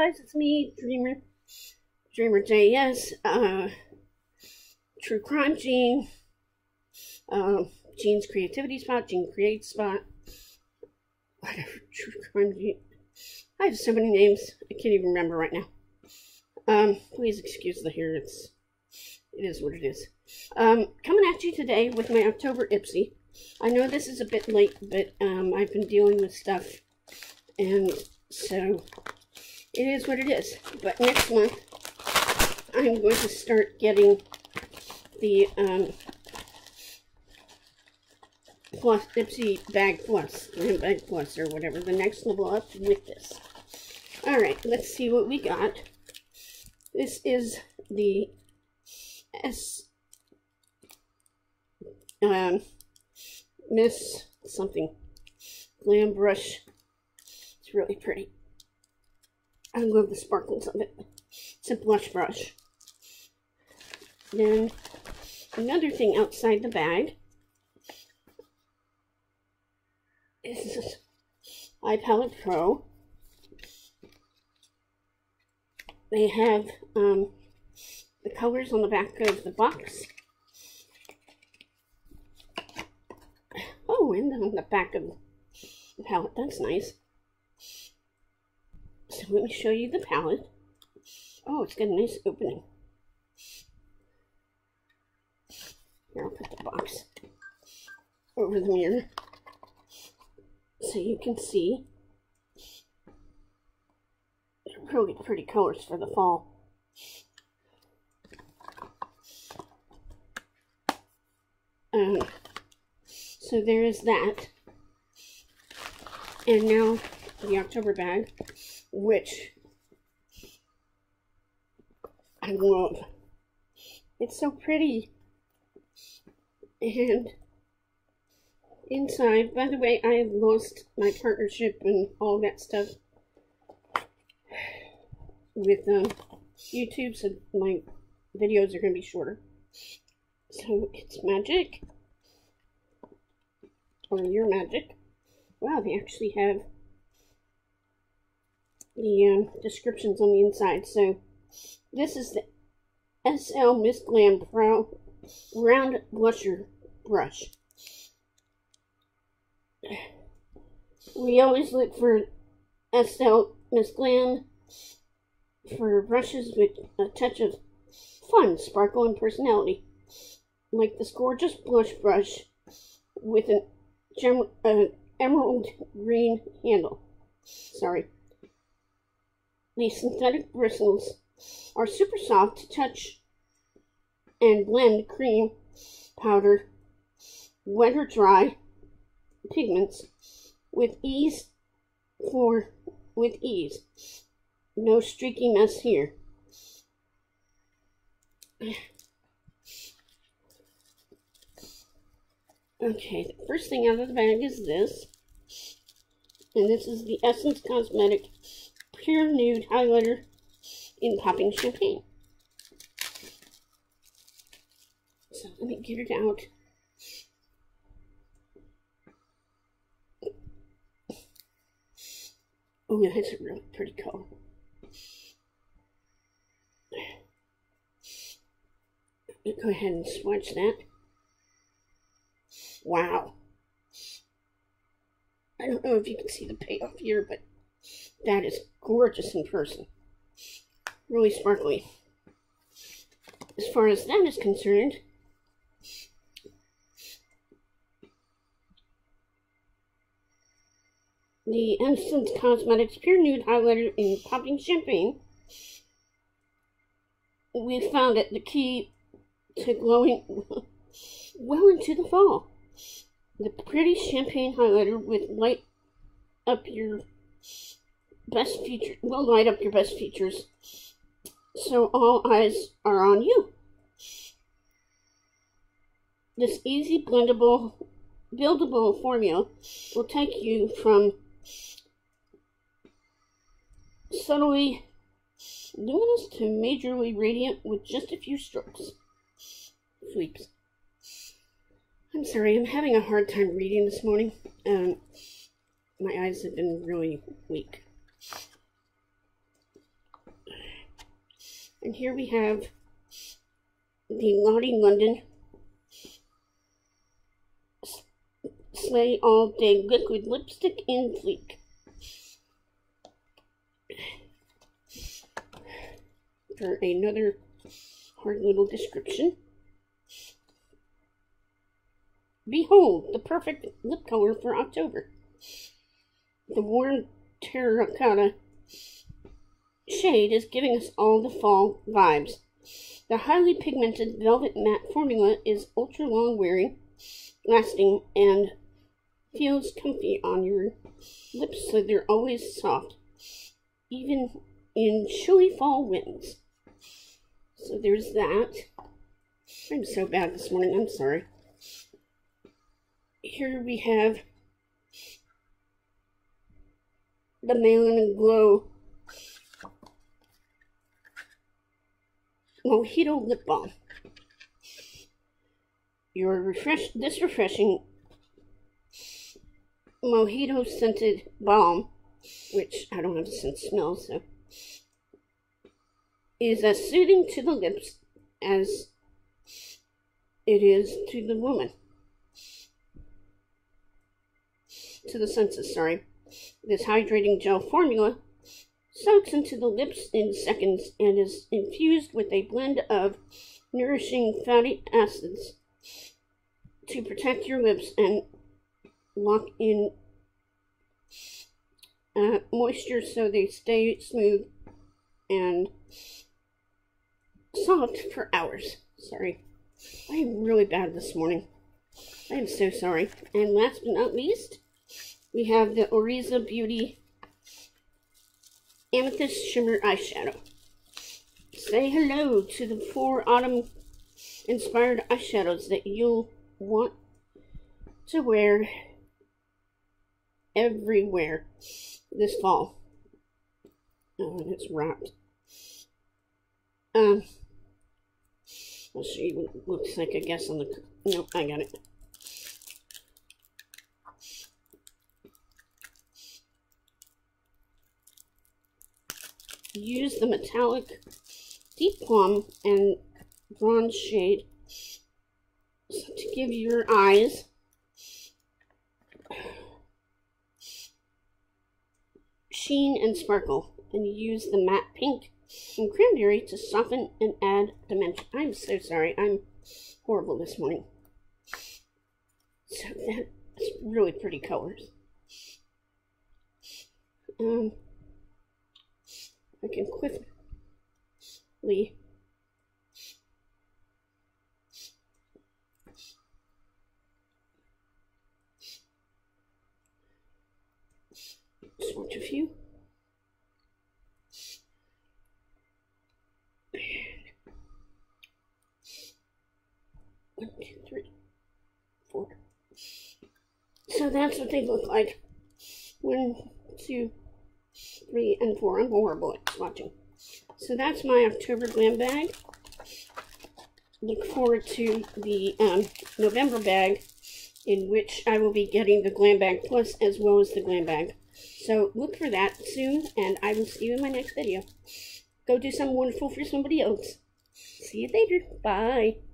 guys, it's me, dreamerjs, True Crime Gene, Gene's Creativity Spot, Gene Create Spot, whatever, True Crime Gene. I have so many names, I can't even remember right now. Please excuse the hair, it is what it is. Coming at you today with my October Ipsy. I know this is a bit late, but I've been dealing with stuff, and so it is what it is. But next month, I'm going to start getting the Plus Ipsy Bag Plus, Bag Plus, or whatever, the next level up with this. Alright, let's see what we got. This is the Miss something glam brush. It's really pretty. I love the sparkles of it. It's a blush brush. Then another thing outside the bag is this Eye Palette Pro. They have the colors on the back of the box. Oh, and on the back of the palette. That's nice. So let me show you the palette. Oh, it's got a nice opening. Here, I'll put the box over the mirror so you can see. They're really pretty colors for the fall. So there is that. And now the October bag, which I love. It's so pretty. And inside, by the way, I have lost my partnership and all that stuff with YouTube, so my videos are going to be shorter. So it's magic. Or your magic. Wow, they actually have the descriptions on the inside. So this is the SLMISSGLAM Round Blusher Brush. We always look for SLMISSGLAM for brushes with a touch of fun, sparkle, and personality. Like this gorgeous blush brush with an emerald green handle. Sorry. These synthetic bristles are super soft to touch and blend cream, powder, wet or dry pigments with ease. No streaky mess here. Okay, the first thing out of the bag is this. And this is the Essence Cosmetic Pure Nude Highlighter in Popping Champagne. So let me get it out. Oh, that's a really pretty color. Let me go ahead and swatch that. Wow. I don't know if you can see the payoff here, but that is gorgeous in person. Really sparkly. As far as that is concerned, the Essence Cosmetics Pure Nude Highlighter in Popping Champagne, we found it the key to glowing well into the fall. The pretty champagne highlighter light up your best features, so all eyes are on you. This easy blendable, buildable formula will take you from subtly luminous to majorly radiant with just a few strokes. Sweeps. I'm sorry, I'm having a hard time reading this morning. My eyes have been really weak. And here we have the Lottie London Slay All Day Liquid Lipstick in Fleek. For another hard little description. Behold, the perfect lip color for October. The warm terracotta shade is giving us all the fall vibes. The highly pigmented velvet matte formula is ultra long wearing, lasting, and feels comfy on your lips so they're always soft, even in chilly fall winds. So there's that. I'm so bad this morning, I'm sorry. Here we have the Malin Glow Mojito Lip Balm. This refreshing Mojito scented balm, which I don't have a sense of smell, so, is as soothing to the lips as it is to the woman. To the senses, sorry. This hydrating gel formula soaks into the lips in seconds and is infused with a blend of nourishing fatty acids to protect your lips and lock in moisture so they stay smooth and soft for hours. Sorry, I am really bad this morning. I am so sorry. And last but not least, we have the Oryza Beauty Amethyst Shimmer Eyeshadow. Say hello to the 4 autumn-inspired eyeshadows that you'll want to wear everywhere this fall. Oh, and it's wrapped. I'll show you what it looks like, I guess, on the... Nope, I got it. Use the metallic deep plum and bronze shade to give your eyes sheen and sparkle, and use the matte pink and cranberry to soften and add dimension. I'm so sorry, I'm horrible this morning. So that's really pretty colors. I can quickly swatch a few. One, two, three, four. So that's what they look like. 1, 2, 3, and 4. I'm horrible at swatching. So that's my October glam bag. Look forward to the November bag, in which I will be getting the Glam Bag Plus as well as the Glam Bag. So look for that soon, and I will see you in my next video. Go do something wonderful for somebody else. See you later. Bye.